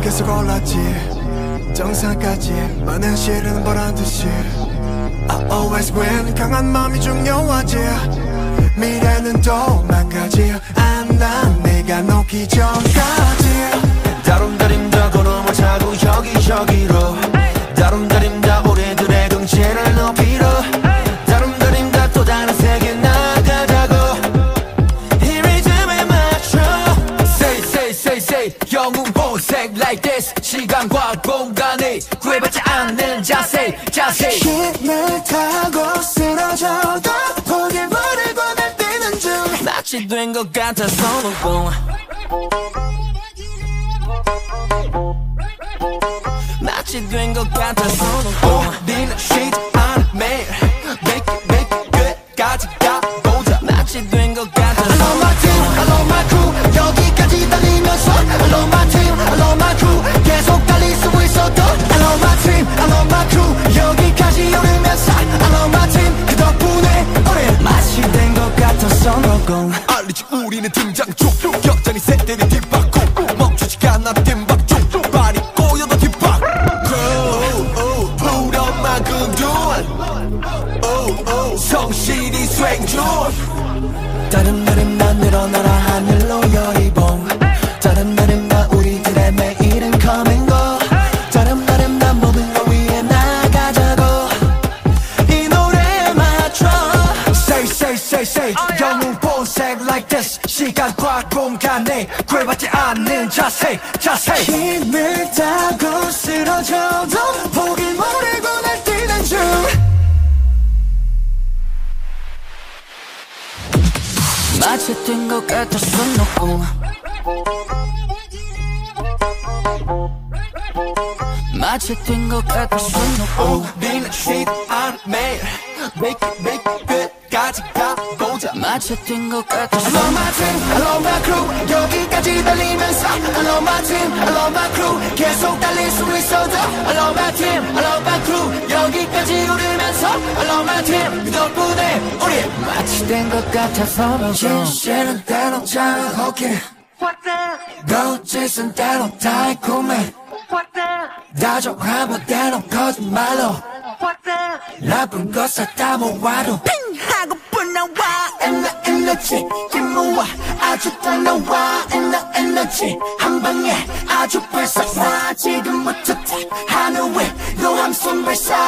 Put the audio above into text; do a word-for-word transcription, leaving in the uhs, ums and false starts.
계속 올랐지 정상까지 많은 실은 보란듯이 I always win 강한 마음이 중요하지 미래는 또 망가지 안난 내가 놓기 전까지 다름다림다 걸음을 타고 여기저기로 다름다림다 우리들의 경치를 높이러 다름다림다 또 다른 세계 나가자고 이 리듬에 맞춰 Say say say say 영웅 보색 like this 시간과 공간이 구애받지 않는 자세 자세 힘을 타고 쓰러져도 포기를 버리고 날뛰는 중 마치 된 것 같아서 놓고 마치 된 것 같아서 놓고 우리는 쉬지 않아 매일 Make it make it 끝까지 가보자 마치 된 것 같아서 I love my team, I love my crew 여기까지 달리면서 I love my team, I love my crew 계속 달릴 수 있어도 I love my team, I love my crew 여기까지 오르면서 I love my team 그 덕분에 우린 마치 된 것 같아서 놓고 알리지 우리는 등장 중 여전히 세대를 뒷받고 멈추지 않아 뒷박 중 발이 꼬여도 뒷박 부려막은 돈 성실히 수행 중 다른 날은 난 늘어나라 하늘로 여의봉 다른 날은 나 우리들의 매일은 coming go 다른 날은 난 모든 걸 위해 나가자고 이 노래에 맞춰 Say say say say 영웅 본색 like this 시간과 공간에 구애받지 않는 자세 자세 힘을 타고 쓰러져도 포기를 모르고 날뛰는 중 마치 된 것 같아서 놓고 마치 된 것 같아서 놓고 우리는 쉬지 않아 매일 Make it make it 끝까지 가보자 마치 된 것 같아서 I love my team, I love my crew 여기까지 달리면서 I love my team, I love my crew 계속 달릴 수 있어도 I love my team, I love my crew 여기까지 오르면서 I love my team 그 덕분에 우리 마치 된 것 같아서 놓고 진실은 때론 잔혹해 거짓은 때론 달콤해 다정함은 때론 거짓말로 나쁜 것을 다 모아도 핑 하고픈 나와 에너 에너지 힘모아 아주 딱 나와 에너 에너지 한 방에 아주 발사와 지금부터 하늘에 노함 손 발사